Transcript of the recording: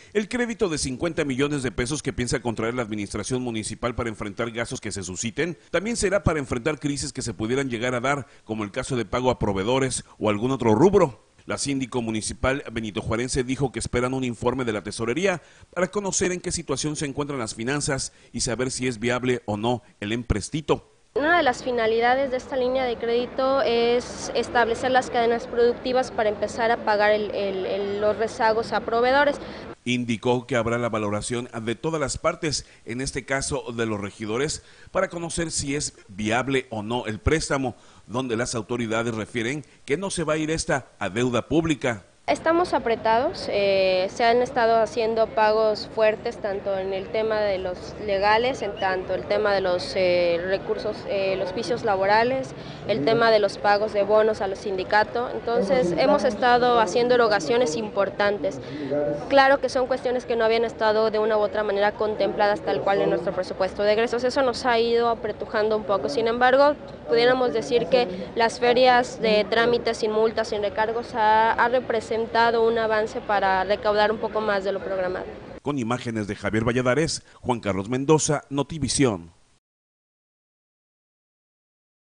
El crédito de 50 millones de pesos que piensa contraer la administración municipal para enfrentar gastos que se susciten, también será para enfrentar crisis que se pudieran llegar a dar, como el caso de pago a proveedores o algún otro rubro. La síndico municipal Benito Juarense dijo que esperan un informe de la tesorería para conocer en qué situación se encuentran las finanzas y saber si es viable o no el empréstito. Una de las finalidades de esta línea de crédito es establecer las cadenas productivas para empezar a pagar los rezagos a proveedores. Indicó que habrá la valoración de todas las partes, en este caso de los regidores, para conocer si es viable o no el préstamo, donde las autoridades refieren que no se va a ir esta a deuda pública. Estamos apretados, se han estado haciendo pagos fuertes tanto en el tema de los legales, en tanto el tema de los recursos, los vicios laborales, el tema de los pagos de bonos a los sindicatos. Entonces hemos estado haciendo erogaciones importantes. Claro que son cuestiones que no habían estado de una u otra manera contempladas tal cual en nuestro presupuesto de egresos. Eso nos ha ido apretujando un poco. Sin embargo, pudiéramos decir que las ferias de trámites sin multas, sin recargos, ha representado un avance para recaudar un poco más de lo programado. Con imágenes de Javier Valladares, Juan Carlos Mendoza, Notivisión.